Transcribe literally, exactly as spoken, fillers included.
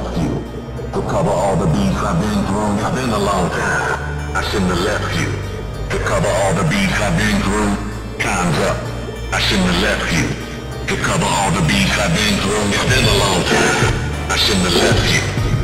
left you. To cover all the beats I've been through, it's been a long time. I shouldn't have left you. To cover all the beats I've been through, time's up. I shouldn't have left you. To cover all the beats I've been through, it's been a long time. I shouldn't have left you.